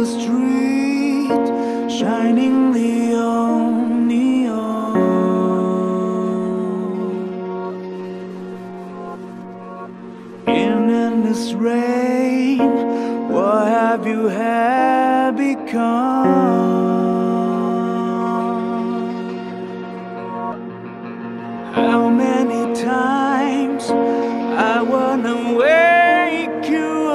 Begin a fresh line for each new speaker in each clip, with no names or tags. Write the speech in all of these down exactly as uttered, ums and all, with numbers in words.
the street, shining neon, neon. In endless rain, what have you had become? How many times I wanna wake you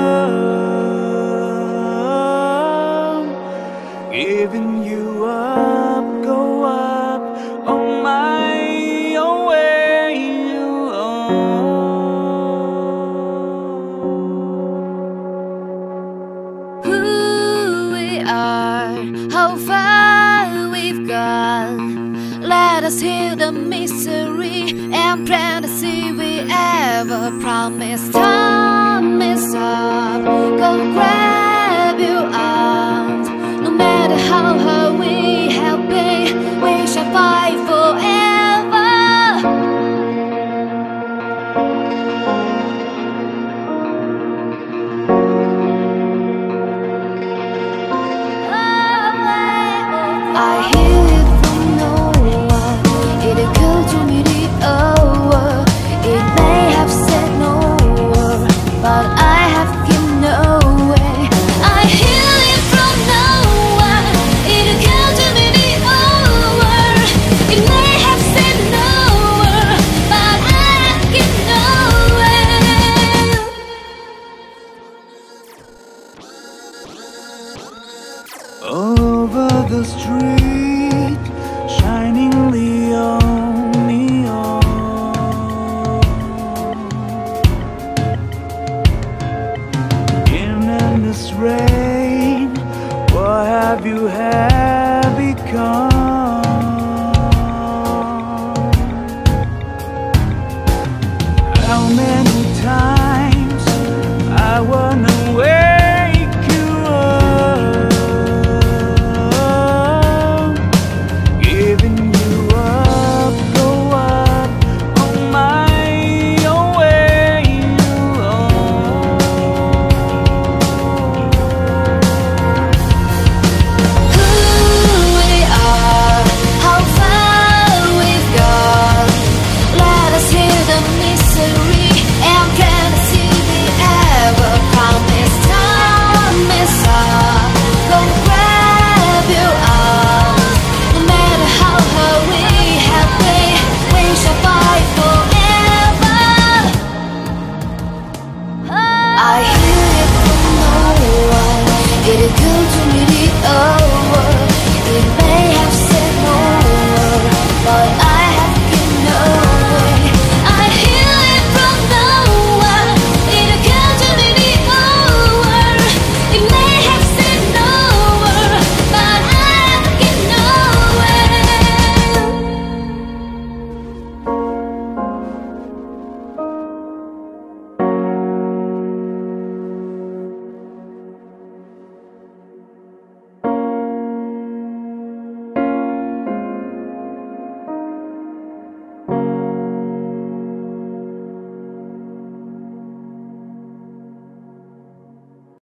up, giving you up, go up on my own way alone.
Who we are, how far we've gone. Let us heal the misery and plant the seed we ever promised. Time is up, go grab your arms. No matter how hard we have been, we shall fight forever. I hear it from no one. It occurred to me the hour. It may have said no word, but I have given no way. I hear it from no one. It occurred to me the hour. It may have said no word, but I have given no way.
Over the street, shining neon, neon. In endless rain, what have you had?